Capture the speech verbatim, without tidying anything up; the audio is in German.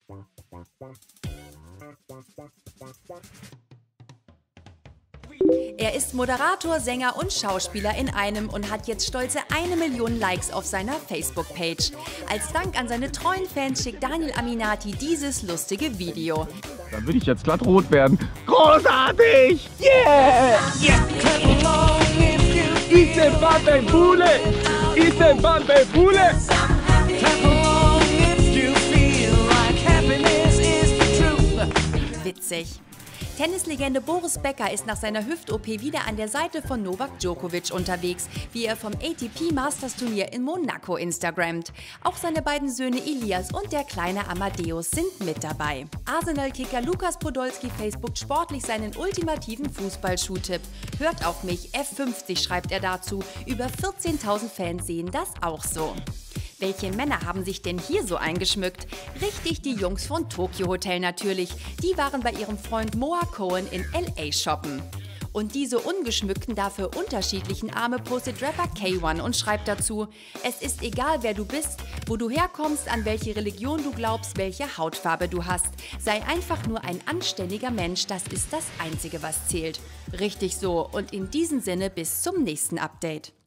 Er ist Moderator, Sänger und Schauspieler in einem und hat jetzt stolze eine Million Likes auf seiner Facebook-Page. Als Dank an seine treuen Fans schickt Daniel Aminati dieses lustige Video. Dann würde ich jetzt glatt rot werden. Großartig! Yeah! Yeah! Ise Bambe Bule! Ise Bambe Bule! Witzig. Tennislegende Boris Becker ist nach seiner Hüft-O P wieder an der Seite von Novak Djokovic unterwegs, wie er vom A T P Masters Turnier in Monaco instagrammt. Auch seine beiden Söhne Ilias und der kleine Amadeus sind mit dabei. Arsenal-Kicker Lukas Podolski facebookt sportlich seinen ultimativen Fußballschuhtipp. Hört auf mich, F fünfzig schreibt er dazu. Über vierzehntausend Fans sehen das auch so. Welche Männer haben sich denn hier so eingeschmückt? Richtig, die Jungs von Tokyo Hotel natürlich. Die waren bei ihrem Freund Moa Cohen in L A shoppen. Und diese ungeschmückten, dafür unterschiedlichen Arme postet Rapper K eins und schreibt dazu: Es ist egal, wer du bist, wo du herkommst, an welche Religion du glaubst, welche Hautfarbe du hast. Sei einfach nur ein anständiger Mensch, das ist das Einzige, was zählt. Richtig so, und in diesem Sinne bis zum nächsten Update.